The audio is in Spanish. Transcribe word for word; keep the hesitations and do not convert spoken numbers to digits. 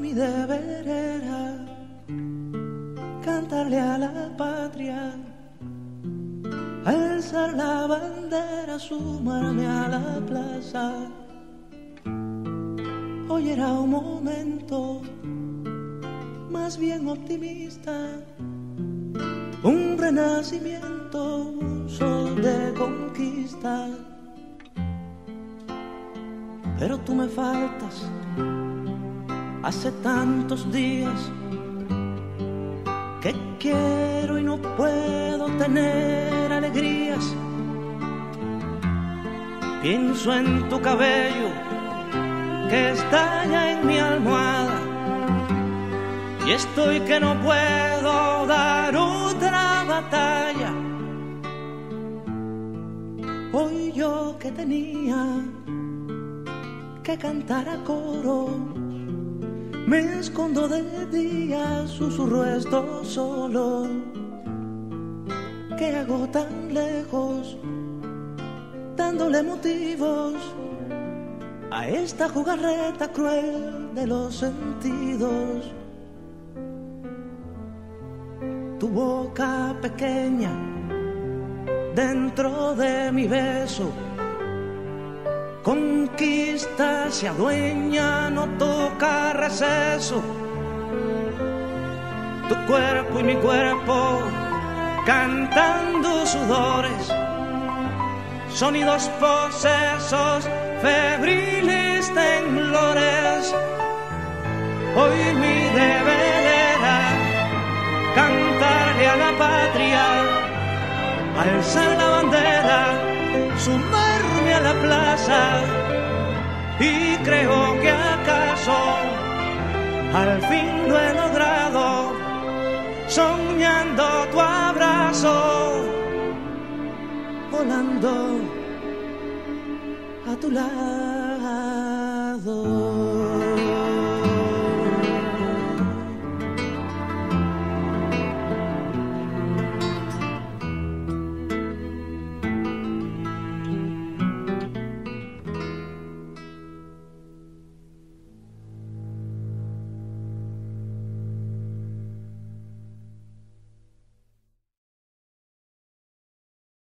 mi deber era cantarle a la patria, alzar la bandera, sumarme a la plaza. Hoy era un momento más bien optimista, un renacimiento, un sol de conquista. Pero tú me faltas hace tantos días que quiero y no puedo tener alegrías. Pienso en tu cabello que estalla en mi almohada y estoy que no puedo dar otra batalla. Hoy yo que tenía que cantar a coro, me escondo de día, susurro esto solo. ¿Qué hago tan lejos, dándole motivos a esta jugarreta cruel de los sentidos? Tu boca pequeña dentro de mi beso conquista, se adueña, no toca receso. Tu cuerpo y mi cuerpo cantando sudores, sonidos posesos, febriles temblores. Hoy mi deber era cantarle a la patria, alzar la bandera, sumarme a la plaza, y creo que acaso al fin lo he logrado, soñando tu abrazo, volando a tu lado.